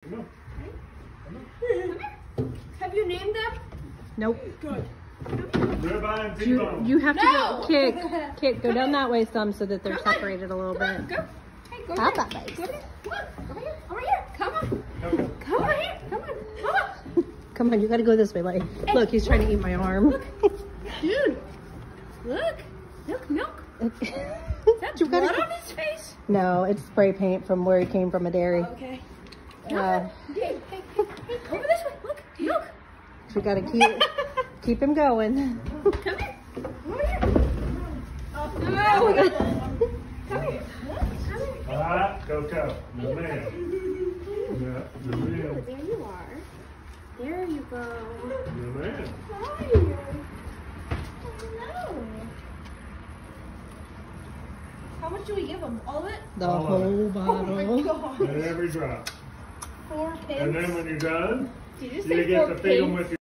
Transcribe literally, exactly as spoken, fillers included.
Come on. Come on. Have you named them? Nope. Good. Ribeye and You, T-bone. you have to No. go kick, kick, go down that way some so that they're Come on. separated a little Come on, bit. go. Hey, go How here. about that? Go here. Come on. Over here. Over here. Come on. Okay. Come on here. Come on. Come on. Come on, you gotta go this way, buddy. Look, he's trying to eat my arm. Dude. Look. Look, milk. Is that You blood gotta- on his face? No, it's spray paint from where he came from a dairy. Okay. Uh, Hey, hey, hey, hey, over this way. Look, milk. so we gotta keep keep him going. Come here. Over here. Oh, no. Come here. Come here. All right, Coco. Good man. Yeah, good man. There you are. There you go. Good man. Hi. Hello. How much do we give them? All of it? The All of whole Oh my bottle. god. And every drop. Four pigs. And then when you're done, Did you you say get four to feed them pigs? with your